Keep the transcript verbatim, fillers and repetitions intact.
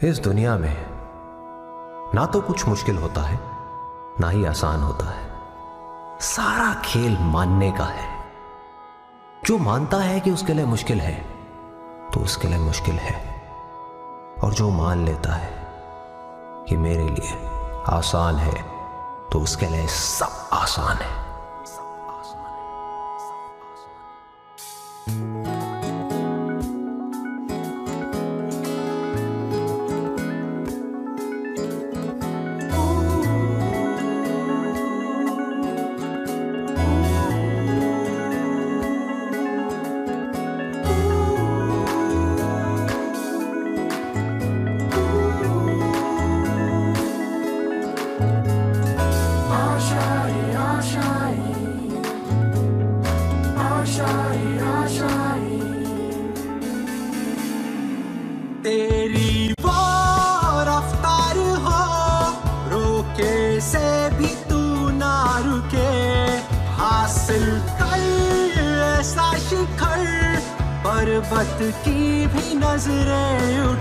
इस दुनिया में ना तो कुछ मुश्किल होता है ना ही आसान होता है। सारा खेल मानने का है। जो मानता है कि उसके लिए मुश्किल है तो उसके लिए मुश्किल है, और जो मान लेता है कि मेरे लिए आसान है तो उसके लिए सब आसान है। तेरी वो रफ्तार हो, रोके से भी तू ना रुके, हासिल कर ऐसा शिखर, पर्वत की भी नजरें